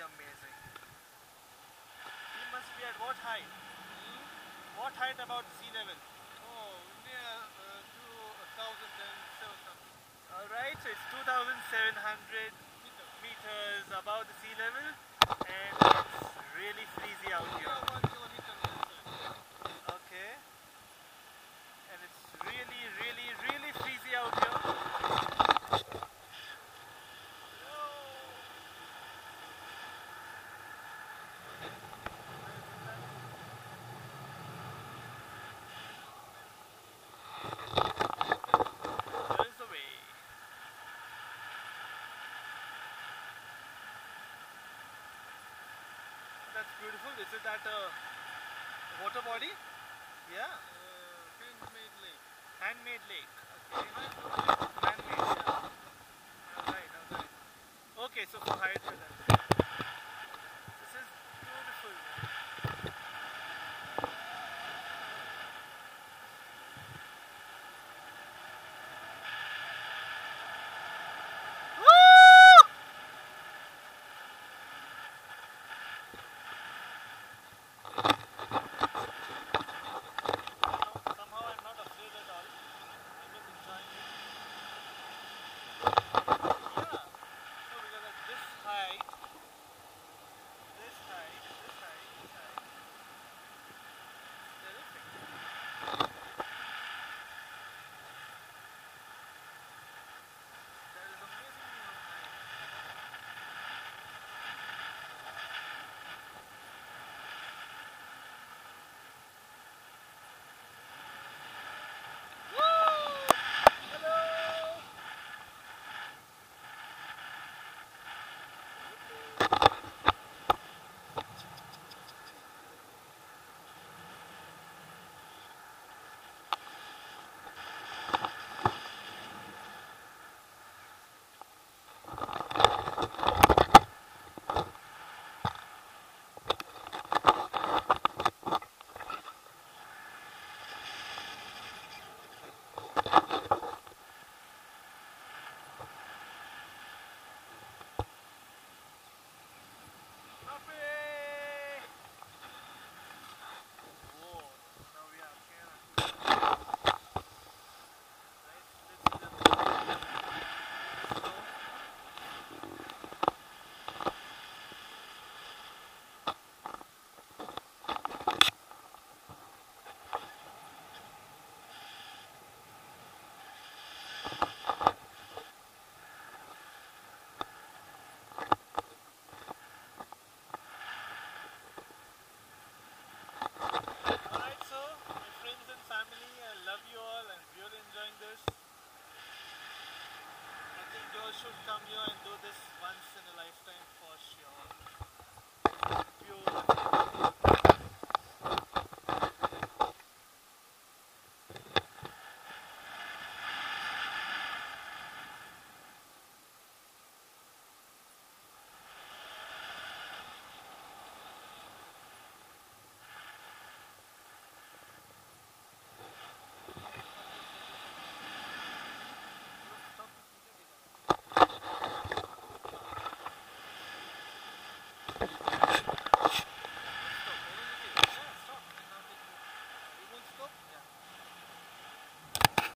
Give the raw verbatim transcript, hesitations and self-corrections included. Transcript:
amazing. We must be at what height? Hmm? What height about sea level? Oh, near uh, to one thousand seven something Alright, so it's two thousand seven hundred meters. meters above the sea level, and it's really freezy out Here here. one kilometer left. Okay. And it's really, really, really freezy out here. There is the way. That's beautiful. Is it that uh, water body? Yeah. Uh, handmade lake. Handmade lake. Okay. Man-made, yeah. Alright, alright. Okay, so for Hyderabad then. This is beautiful. Woo! Somehow I'm not afraid at all. I'm just enjoying it. Yeah. No, because at this height, this height, this height, this height, terrific. That is amazingly high. Woo! Hello! Happy! Whoa, now we are here. Let's, let's see the snow. Alright, so my friends and family, I love you all and really enjoying this. I think you all should come here and do this once